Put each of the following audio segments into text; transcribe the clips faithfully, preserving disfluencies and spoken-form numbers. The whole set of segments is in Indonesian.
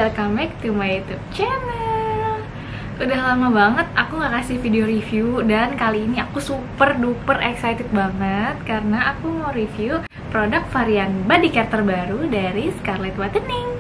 welcome back to my YouTube channel. Udah lama banget aku gak kasih video review, dan kali ini aku super duper excited banget karena aku mau review produk varian body care terbaru dari Scarlett Whitening.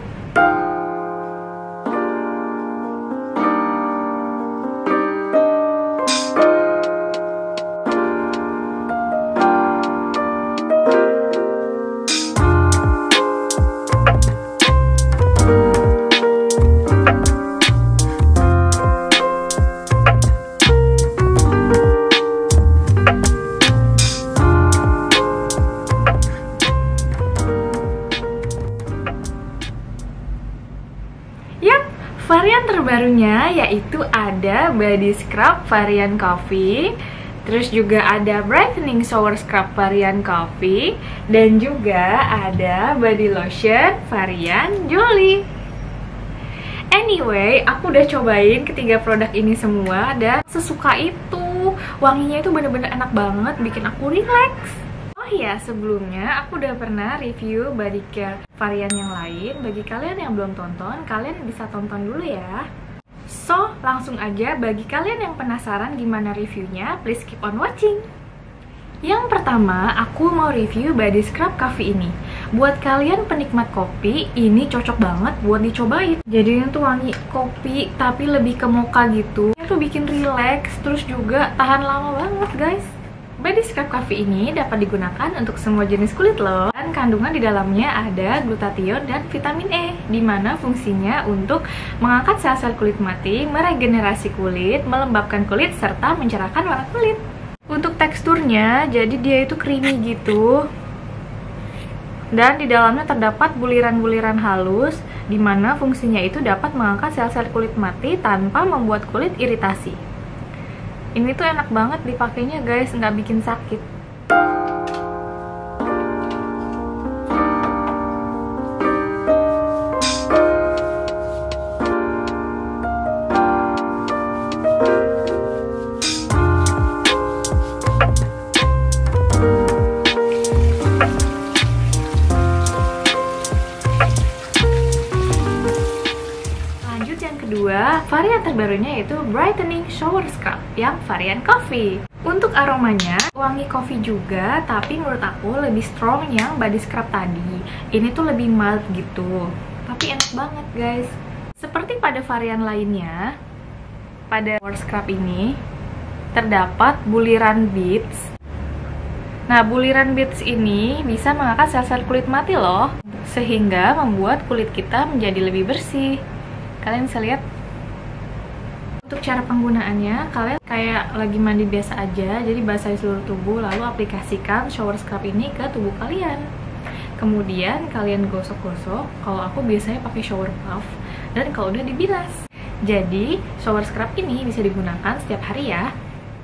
Varian terbarunya yaitu ada body scrub varian coffee, terus juga ada brightening shower scrub varian coffee, dan juga ada body lotion varian Jolie. Anyway, aku udah cobain ketiga produk ini semua dan sesuka itu. Wanginya itu bener-bener enak banget, bikin aku relax. Oh iya, sebelumnya aku udah pernah review body care varian yang lain. Bagi kalian yang belum tonton, kalian bisa tonton dulu ya. So, langsung aja, bagi kalian yang penasaran gimana reviewnya, please keep on watching. Yang pertama, aku mau review body scrub coffee ini. Buat kalian penikmat kopi, ini cocok banget buat dicobain. Jadi itu wangi kopi, tapi lebih ke mocha gitu. Itu bikin relax, terus juga tahan lama banget guys. Body scrub coffee ini dapat digunakan untuk semua jenis kulit loh. Dan kandungan di dalamnya ada glutathione dan vitamin E, dimana fungsinya untuk mengangkat sel-sel kulit mati, meregenerasi kulit, melembabkan kulit, serta mencerahkan warna kulit. Untuk teksturnya, jadi dia itu creamy gitu. Dan di dalamnya terdapat buliran-buliran halus, dimana fungsinya itu dapat mengangkat sel-sel kulit mati tanpa membuat kulit iritasi. Ini tuh enak banget dipakainya guys, nggak bikin sakit. Kedua, varian terbarunya yaitu brightening shower scrub yang varian coffee. Untuk aromanya, wangi coffee juga, tapi menurut aku lebih strong yang body scrub tadi. Ini tuh lebih mild gitu, tapi enak banget guys. Seperti pada varian lainnya, pada shower scrub ini terdapat buliran beads. Nah, buliran beads ini bisa mengangkat sel-sel kulit mati loh, sehingga membuat kulit kita menjadi lebih bersih. Kalian bisa lihat. Untuk cara penggunaannya, kalian kayak lagi mandi biasa aja, jadi basahi seluruh tubuh, lalu aplikasikan shower scrub ini ke tubuh kalian. Kemudian kalian gosok-gosok. Kalau aku biasanya pakai shower puff, dan kalau udah dibilas. Jadi shower scrub ini bisa digunakan setiap hari ya.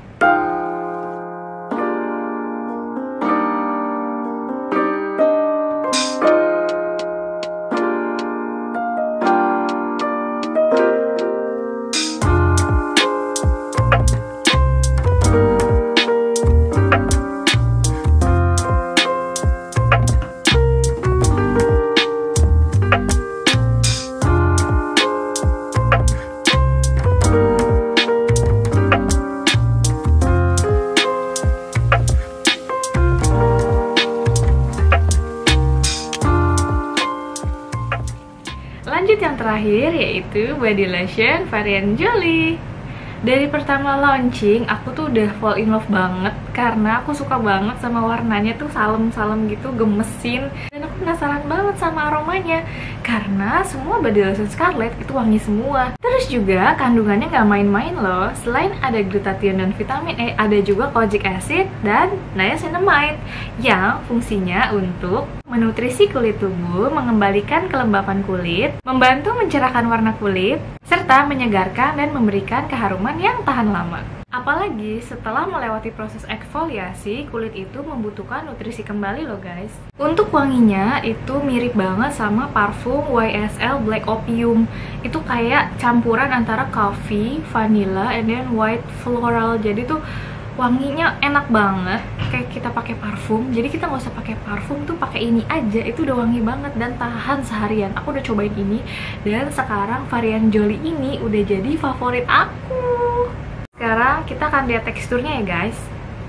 Lanjut yang terakhir yaitu body lotion varian Jolie. Dari pertama launching, aku tuh udah fall in love banget karena aku suka banget sama warnanya tuh salem-salem gitu, gemesin. Dan aku penasaran banget sama aromanya karena semua body lotion Scarlett itu wangi semua. Terus juga kandungannya nggak main-main loh. Selain ada glutathione dan vitamin E, ada juga kojic acid dan niacinamide yang fungsinya untuk menutrisi kulit tubuh, mengembalikan kelembapan kulit, membantu mencerahkan warna kulit, serta menyegarkan dan memberikan keharuman yang tahan lama. Apalagi setelah melewati proses eksfoliasi, kulit itu membutuhkan nutrisi kembali loh guys. Untuk wanginya itu mirip banget sama parfum Y S L Black Opium. Itu kayak campuran antara coffee, vanilla, and then white floral. Jadi tuh Wanginya enak banget, kayak kita pakai parfum. Jadi kita nggak usah pakai parfum tuh, pakai ini aja itu udah wangi banget dan tahan seharian. Aku udah cobain ini dan sekarang varian Jolie ini udah jadi favorit aku. Sekarang kita akan lihat teksturnya ya guys.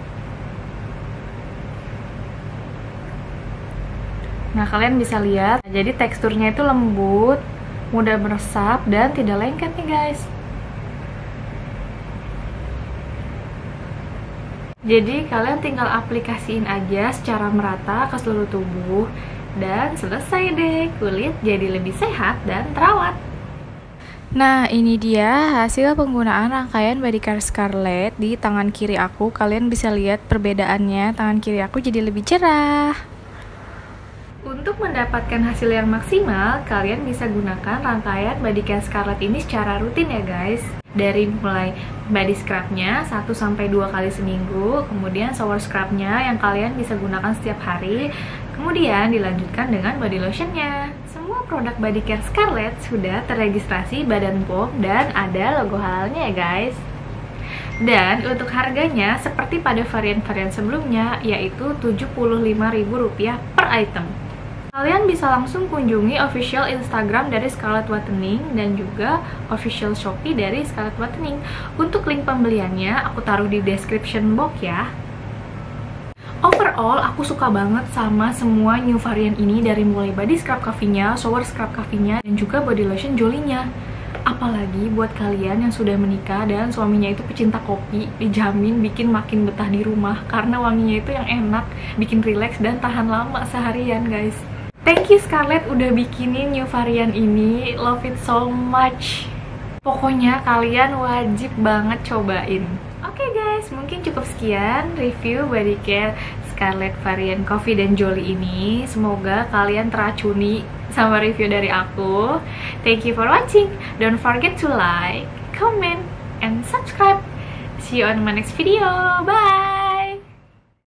Nah, kalian bisa lihat, jadi teksturnya itu lembut, mudah meresap dan tidak lengket nih guys. Jadi kalian tinggal aplikasiin aja secara merata ke seluruh tubuh dan selesai deh, kulit jadi lebih sehat dan terawat. Nah, ini dia hasil penggunaan rangkaian Bodycare Scarlett di tangan kiri aku. Kalian bisa lihat perbedaannya, tangan kiri aku jadi lebih cerah. Untuk mendapatkan hasil yang maksimal, kalian bisa gunakan rangkaian Bodycare Scarlett ini secara rutin ya guys. Dari mulai body scrubnya satu sampai dua kali seminggu, kemudian shower scrubnya yang kalian bisa gunakan setiap hari, kemudian dilanjutkan dengan body lotionnya. Semua produk Bodycare Scarlett sudah terregistrasi Badan P O M dan ada logo halalnya ya guys. Dan untuk harganya seperti pada varian-varian sebelumnya, yaitu tujuh puluh lima ribu rupiah per item. Kalian bisa langsung kunjungi official Instagram dari Scarlett Whitening dan juga official Shopee dari Scarlett Whitening. Untuk link pembeliannya aku taruh di description box ya. Overall, aku suka banget sama semua new varian ini, dari mulai body scrub coffee-nya, shower scrub coffee-nya, dan juga body lotion Jolie-nya. Apalagi buat kalian yang sudah menikah dan suaminya itu pecinta kopi, dijamin bikin makin betah di rumah karena wanginya itu yang enak, bikin relax dan tahan lama seharian guys. Thank you Scarlett udah bikinin new varian ini, love it so much. Pokoknya kalian wajib banget cobain. Oke okay guys, mungkin cukup sekian review Bodycare Scarlett varian Coffee dan Jolie ini. Semoga kalian teracuni sama review dari aku. Thank you for watching. Don't forget to like, comment, and subscribe. See you on my next video. Bye!